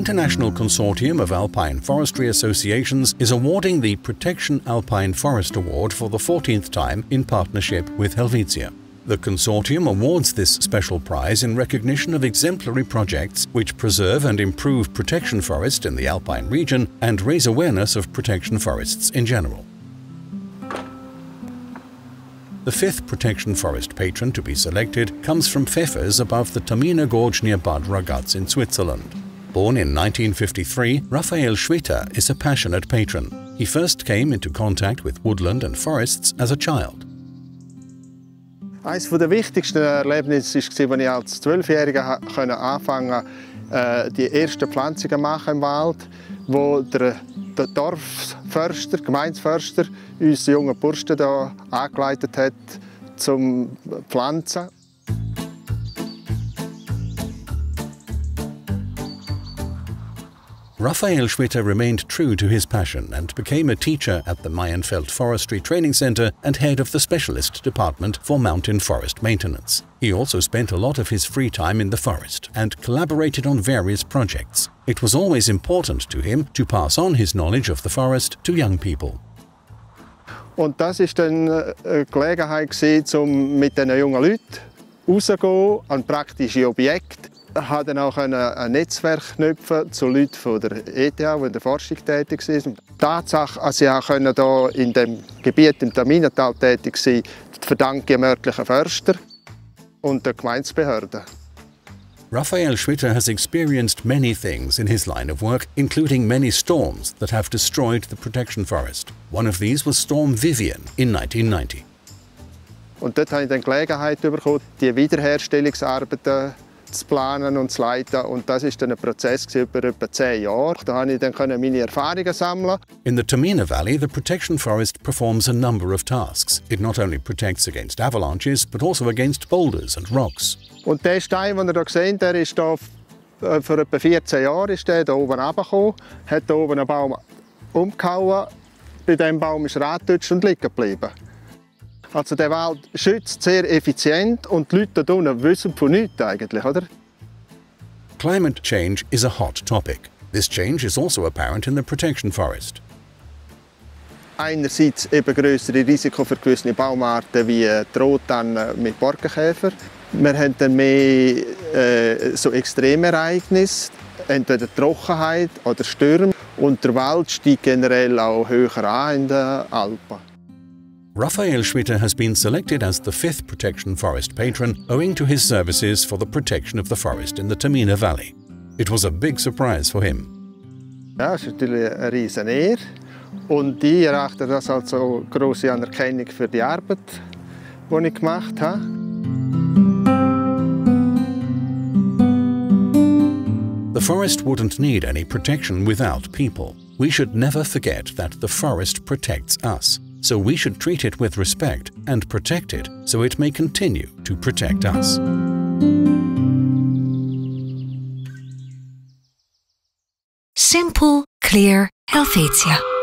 International Consortium of Alpine Forestry Associations is awarding the Protection Alpine Forest Award for the 14th time in partnership with Helvetia. The consortium awards this special prize in recognition of exemplary projects which preserve and improve protection forest in the Alpine region and raise awareness of protection forests in general. The fifth protection forest patron to be selected comes from Pfeffers above the Taminer Gorge near Bad Ragaz in Switzerland. Born in 1953, Raphael Schwitter is a passionate patron. He first came into contact with woodland and forests as a child. Eines der wichtigsten Erlebnisse war, als ich als 12-Jähriger anfangen konnte, die ersten Pflanzungen zu machen im Wald, wo der Dorfförster, Gemeindeförster, uns junge Burschen hier angeleitet hat zum Pflanzen. Raphael Schwitter remained true to his passion and became a teacher at the Mayenfeld Forestry Training Center and head of the specialist department for mountain forest maintenance. He also spent a lot of his free time in the forest and collaborated on various projects. It was always important to him to pass on his knowledge of the forest to young people. Und das war dann eine Gelegenheit, um mit diesen jungen Leuten rauszugehen an praktische Objekte. Ich konnte dann auch ein Netzwerk knüpfen zu Leuten von der ETH, die in der Forschung tätig sind. Die Tatsache, dass ich hier in dem Gebiet im Taminertal tätig war, verdanke ich dem örtlichen Förster und der Gemeindebehörde. Raphael Schwitter has experienced many things in his line of work, including many storms that have destroyed the protection forest. One of these was Storm Vivian in 1990. Und dort habe ich dann Gelegenheit bekommen, die Wiederherstellungsarbeiten zu planen und zu leiten. Und das war dann ein Prozess über etwa 10 Jahre. Da konnte ich dann meine Erfahrungen sammeln. In the Taminer Valley, the protection forest performs a number of tasks. It not only protects against avalanches, but also against boulders and rocks. Und der Stein, den ihr hier seht, der ist hier vor etwa 14 Jahren hier oben runtergekommen, hat hier oben einen Baum umgehauen. Bei diesem Baum ist er angetutscht und liegen geblieben. Also der Wald schützt sehr effizient und die Leute hier unten wissen von nichts eigentlich, oder? Climate change is a hot topic. This change is also apparent in the protection forest. Einerseits eben größere Risiko für gewisse Baumarten wie Rottanne mit Borkenkäfer. Wir haben dann mehr so Extremereignisse, entweder Trockenheit oder Stürme. Und der Wald steigt generell auch höher an in den Alpen. Raphael Schwitter has been selected as the fifth protection forest patron owing to his services for the protection of the forest in the Taminer Valley. It was a big surprise for him. Ja, es ist natürlich eine riesen Ehre. Und ich erachte das als eine grosse Anerkennung für die Arbeit, die ich gemacht habe. The forest wouldn't need any protection without people. We should never forget that the forest protects us. So we should treat it with respect and protect it so it may continue to protect us. Simple, clear, Helvetia.